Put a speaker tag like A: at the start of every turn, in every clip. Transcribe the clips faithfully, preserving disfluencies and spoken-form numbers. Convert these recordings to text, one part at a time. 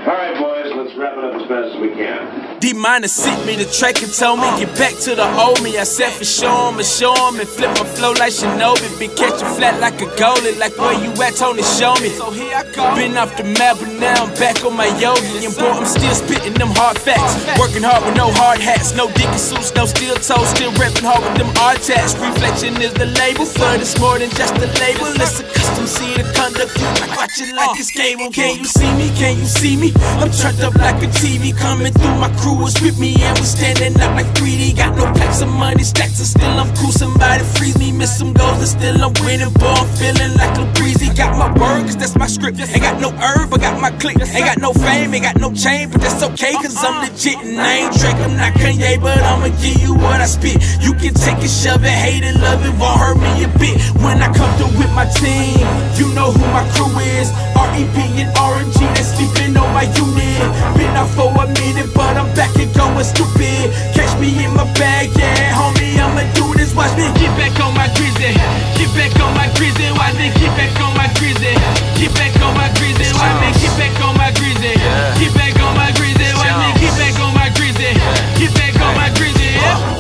A: All right, boys, let's wrap it up as fast as we can.
B: D-Minor sent me the track and told me get back to the old me. I said for sure and show him and flip my flow like Shinobi. Been catching flat like a goalie, like where you at, Tony, show me. So here I go. Been off the map, but now I'm back on my yogi. And boy, I'm still spitting them hard facts. Working hard with no hard hats, no dicky suits, no steel toes. Still repping hard with them art tats. Reflection is the label, but it's more than just a label. It's a custom see the conduct. I watch it like it's cable. Can you see me? Can you see me? I'm turned up like a T V. Coming through, my crew was with me and we standing up like three D. Got no packs of money, stacks and still I'm cool. Somebody freeze me, miss some goals and still I'm winning. Boy, I'm feeling like a breezy. Got my word, cause that's my script. Ain't got no herb, I got my click. Ain't got no fame, ain't got no chain, but that's okay, cause I'm legit and I ain't Drake. I'm not Kanye, but I'ma give you what I spit. You can take it, shove it, hate it, love it, won't hurt me a bit. When I come through with my team, you know who my crew is. R E P and R N G, they sleeping on my unit. Been out for a minute, but I'm back and going stupid. Catch me in my bag, yeah, homie, I'ma do this. Watch me get back on my grizzly. Get back on my grizzly. Watch me get back on my grizzly. Get back on my grizzly. Watch me get back on my grizzly. Get back on my grizzly. Watch me get back on my grizzly. Get back on my grizzly.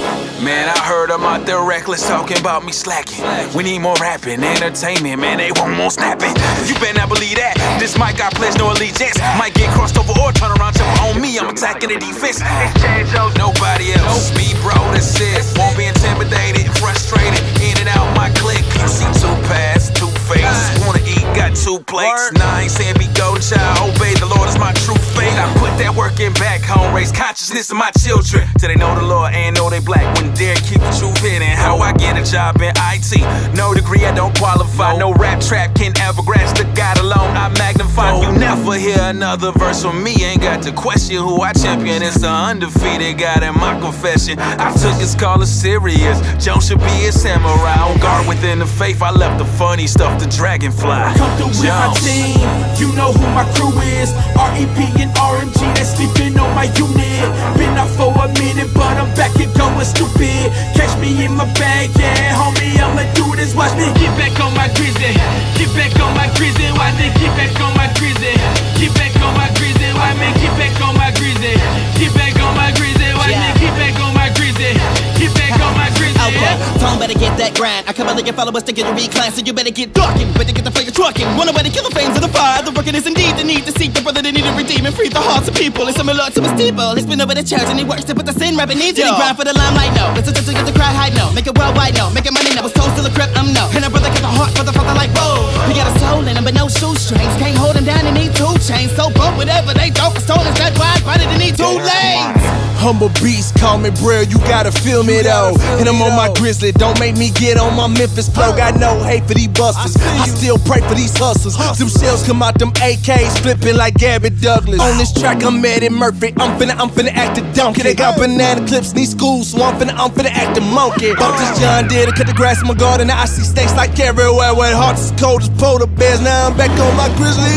C: Man, I heard them out there reckless talking about me slacking. We need more rapping, entertainment, man, they want more snapping. You better not believe that. This mic got pledge no allegiance. Might get crossed over or turn around, jump on me. I'm attacking the defense. Exchange out nobody else. Me, bro, that's it. Won't be intimidated, frustrated. In and out my clique. You see two paths, two faces. Wanna eat, got two plates. Nah, I ain't saying be golden child. Obey the Lord is my true faith. I put that work in back home, raise consciousness of my children. Till they know the Lord and know they black. When dare keep the truth hidden. How I get a job in I T. No degree, I don't qualify. No rap trap can ever grasp the God alone. I magnify. You never hear another verse from me. Ain't got to question who I champion. It's the undefeated God in my confession. I took his call as serious. Jones should be a samurai. On guard within the faith. I left the funny stuff to Dragonfly.
B: Come through with my team. You know who my crew is. R E P and R N G, they sleeping on my unit. Been out for a minute, but I'm back and going stupid. Catch me in my bag, yeah, homie, I'ma do this. Watch me get back on my grizzly. Get back on my grizzly. Watch me get back on my grizzly. Get back on my grizzly. Watch me get back on my grizzly. Get back on my grizzly. Watch me get back on my grizzly. Get back on my grizzly.
D: Okay, Tom better get that grind. I come out get followers to get a recline, so you better get talking. Better get the fire trucking. One way to kill the flames of the fire. The working is indeed the need to seek the brother that need to redeem and free the hearts of people. It's similar to a steeple. He's been over the church and he works to put the sin rapping needs. Did he grind for the limelight? No. Listen to get the crowd high? No. Make it worldwide? No. Making money? No. Was told to the crib? I'm no. And a brother got the heart for the father like whoa. He got a soul in him but no shoestrings. Can't hold him down and need two chains. So bump whatever they don't. The soul is that wide, but it need two lanes.
E: Humble beast, call me Brill, you gotta feel me though. And I'm on my grizzly, don't make me get on my Memphis flow. Got no hate for these busters, I still pray for these hustlers. Them shells come out them A Ks, flipping like Gabby Douglas. On this track I'm Eddie Murphy, I'm finna, I'm finna act a donkey. They got banana clips, need school, so I'm finna, I'm finna act a monkey. Bought this John Deere to cut the grass in my garden, now I see snakes like everywhere. Where hearts as cold as polar bears, now I'm back on my grizzly.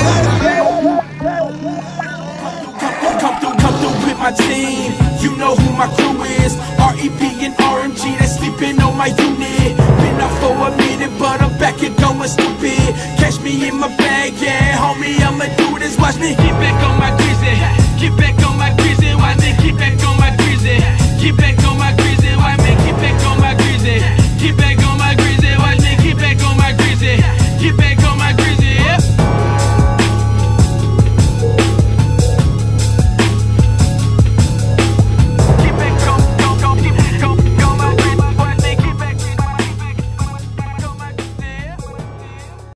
B: Come through, come through with my team. You know who my crew is. R E P and R N G, they sleeping on my unit. Been out for a minute, but I'm back and going stupid. Catch me in my bag, yeah, homie, I'ma